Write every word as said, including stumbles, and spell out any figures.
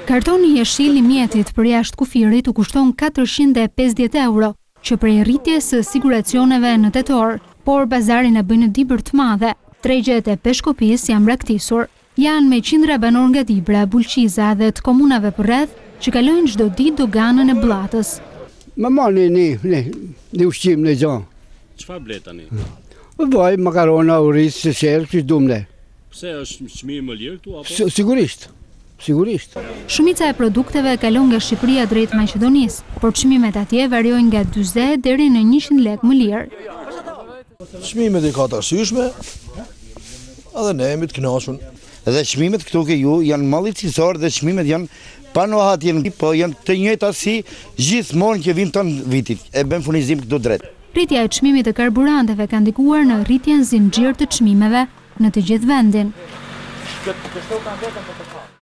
Kartoni jeshil i mjetit për jashtë kufirit u kushton katërqind e pesëdhjetë euro, që prej rritjes së siguracioneve në tetor, por bazarin e bëjnë dibër të madhe. Tregjet e peshkopis janë braktisur. Janë me qindra banor nga Dibra, Bulqiza dhe të komunave përreth që kalojnë çdo ditë doganën e Bllatës. Më marrni një, një, një ushqim në gjanë. Çfarë ble tani? Vaj, makarona, oriz, sheqer, që dumne. Pse është çmimi më lirë këtu apo? Sigurisht. Sigurisht. Shumica e produkteve kalon nga Shqipëria drejt Maqedonisë, por çmimet atje variojnë nga dyzet deri në njëqind lekë më lirë. Çmimet i ka të arsyeshme, edhe ne jemi të kënaqur. Dhe çmimet këtu ke ju janë mallëcisor dhe çmimet janë panohat janë po janë të njëjta si gjithmonë që vin ton vitit. E bën furnizim këtu drejt. Rritja e çmimit të karburanteve ka ndikuar në rritjen zinxhir të çmimeve në të gjithë vendin.